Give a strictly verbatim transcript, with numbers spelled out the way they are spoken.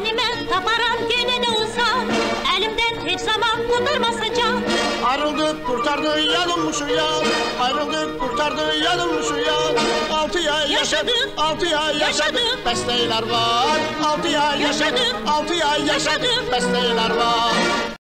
kendime taparam gene de olsa, elimden hiç zaman kurtarmasacak. Ayrıldık kurtardı yanılmış uyan, ayrıldık kurtardı yanılmış uyan. Altı ay yaşadık, altı ay yaşadık, besteyler var. Altı ay yaşadık, altı ay yaşadık, besteyler var.